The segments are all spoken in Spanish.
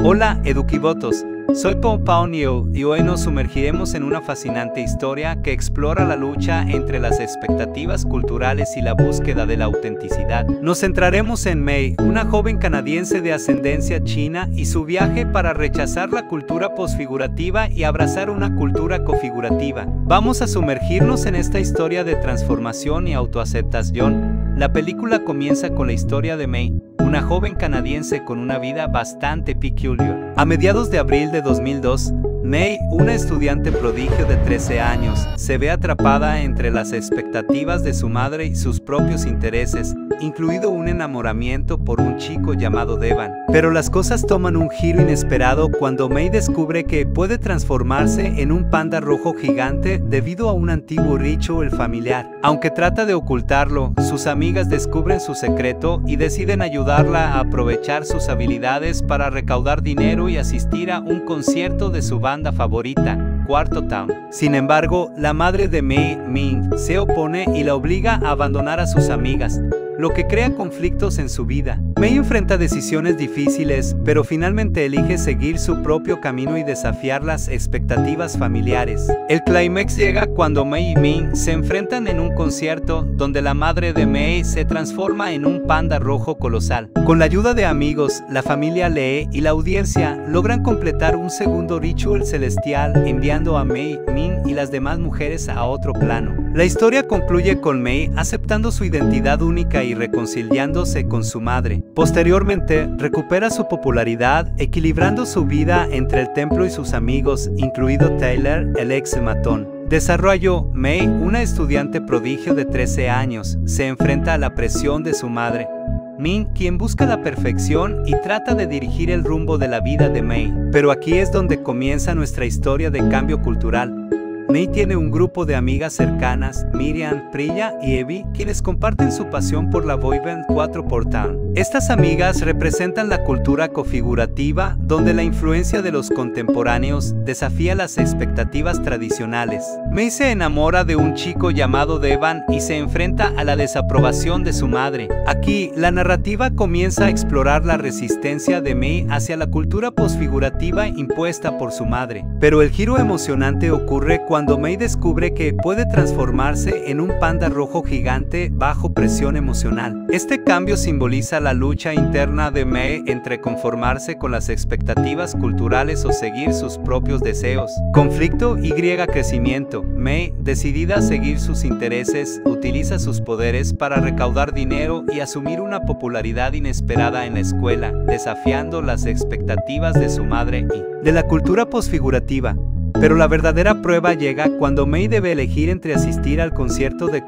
Hola, Eduquivotos. Soy Pau Niu y hoy nos sumergiremos en una fascinante historia que explora la lucha entre las expectativas culturales y la búsqueda de la autenticidad. Nos centraremos en Mei, una joven canadiense de ascendencia china, y su viaje para rechazar la cultura posfigurativa y abrazar una cultura cofigurativa. Vamos a sumergirnos en esta historia de transformación y autoaceptación. La película comienza con la historia de Mei, una joven canadiense con una vida bastante peculiar. A mediados de abril de 2002, Mei, una estudiante prodigio de 13 años, se ve atrapada entre las expectativas de su madre y sus propios intereses, incluido un enamoramiento por un chico llamado Devan. Pero las cosas toman un giro inesperado cuando Mei descubre que puede transformarse en un panda rojo gigante debido a un antiguo ritual familiar. Aunque trata de ocultarlo, sus amigas descubren su secreto y deciden ayudarla a aprovechar sus habilidades para recaudar dinero y asistir a un concierto de su banda favorita, Quarto Town. Sin embargo, la madre de Mei, Ming, se opone y la obliga a abandonar a sus amigas, lo que crea conflictos en su vida. Mei enfrenta decisiones difíciles, pero finalmente elige seguir su propio camino y desafiar las expectativas familiares. El clímax llega cuando Mei y Ming se enfrentan en un concierto donde la madre de Mei se transforma en un panda rojo colosal. Con la ayuda de amigos, la familia Lee y la audiencia logran completar un segundo ritual celestial, enviando a Mei, Ming y las demás mujeres a otro plano. La historia concluye con Mei aceptando su identidad única y reconciliándose con su madre. Posteriormente, recupera su popularidad, equilibrando su vida entre el templo y sus amigos, incluido Taylor, el ex matón. Desarrollo: Mei, una estudiante prodigio de 13 años, se enfrenta a la presión de su madre, Ming, quien busca la perfección y trata de dirigir el rumbo de la vida de Mei. Pero aquí es donde comienza nuestra historia de cambio cultural. Mei tiene un grupo de amigas cercanas, Miriam, Priya y Evie, quienes comparten su pasión por la boyband Quarto Town. Estas amigas representan la cultura cofigurativa, donde la influencia de los contemporáneos desafía las expectativas tradicionales. Mei se enamora de un chico llamado Devan y se enfrenta a la desaprobación de su madre. Aquí, la narrativa comienza a explorar la resistencia de Mei hacia la cultura posfigurativa impuesta por su madre. Pero el giro emocionante ocurre cuando Mei descubre que puede transformarse en un panda rojo gigante bajo presión emocional. Este cambio simboliza la lucha interna de Mei entre conformarse con las expectativas culturales o seguir sus propios deseos. Conflicto y crecimiento. Mei, decidida a seguir sus intereses, utiliza sus poderes para recaudar dinero y asumir una popularidad inesperada en la escuela, desafiando las expectativas de su madre y de la cultura posfigurativa. Pero la verdadera prueba llega cuando Mei debe elegir entre asistir al concierto de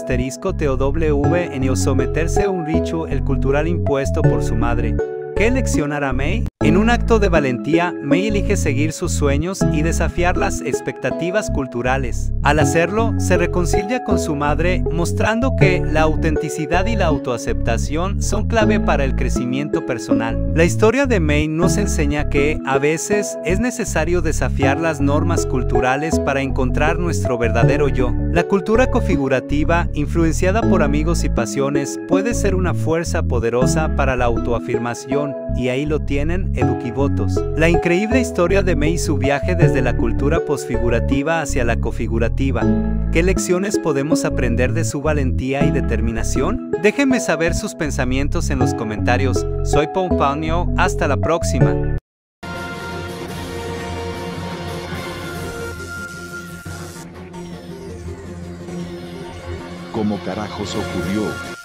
4*TOWN o someterse a un ritual cultural impuesto por su madre. ¿Qué elección hará Mei? En un acto de valentía, Mei elige seguir sus sueños y desafiar las expectativas culturales. Al hacerlo, se reconcilia con su madre, mostrando que la autenticidad y la autoaceptación son clave para el crecimiento personal. La historia de Mei nos enseña que, a veces, es necesario desafiar las normas culturales para encontrar nuestro verdadero yo. La cultura cofigurativa, influenciada por amigos y pasiones, puede ser una fuerza poderosa para la autoafirmación, y ahí lo tienen, Eduquivotos. La increíble historia de Mei y su viaje desde la cultura posfigurativa hacia la cofigurativa. ¿Qué lecciones podemos aprender de su valentía y determinación? Déjenme saber sus pensamientos en los comentarios. Soy Pau Niu, hasta la próxima. ¿Cómo carajos ocurrió?